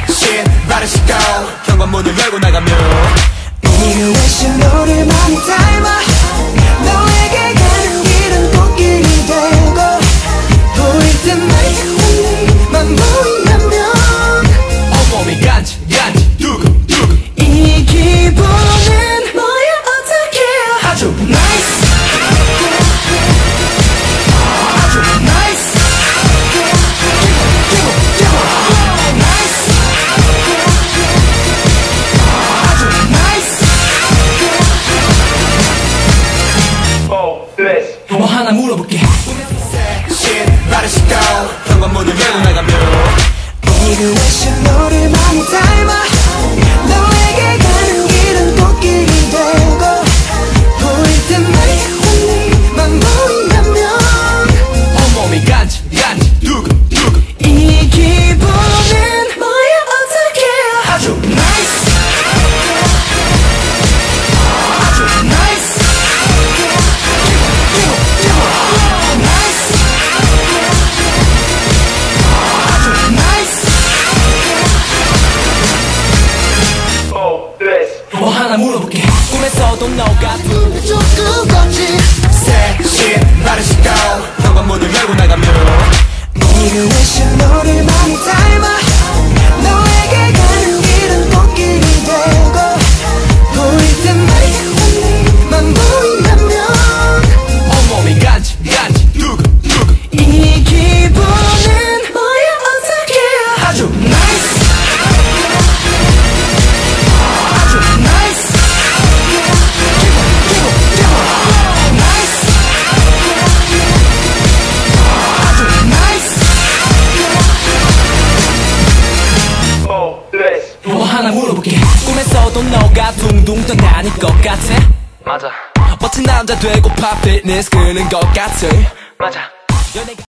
섹시한 발을 씻고 현관문을 열고 나가면 네가 외신 너를 많이 닮아 너에게 가는 길은 꽃길이 되고 보일 때마다 네만 보인다면 온몸이 간지 두근두근 이 기분은 뭐야 어떡해 아주 나이스 아주 나이스 나이스 아주 나이스 뭐 하나 물어볼게. 섹시한 발을 씻고 현관문을 열고 나가면 네가 외신 너를 많이 닮아 너에게 가는 길은 꽃길이 되고 보일 때마다 네만 보인다면 온몸이 간지 두근두근 이 기분은 뭐야 어떡해 아주 나이스 아주 나이스 나이스 아주 나이스 뭐 하나 물어볼게. 꿈에서도 너가 조금 걷지 섹시한 발을 씻고 현관문을 열고 나가면 네가 외신 너를 많이 닮아 너에게 가는 길은 꽃길이 되고 보일 때마다 네만 보인다면 온몸이 간지 두근두근 이 기분은 뭐야 어떡해 아주 나이스 아주 나이스 나이스 아주 나이스 뭐 하나 물어볼게. 꿈에서도 너가 둥둥 떠다닐 것 같아. 맞아 멋진 남자 되고파 피트니스 끄는 것 같아. 맞아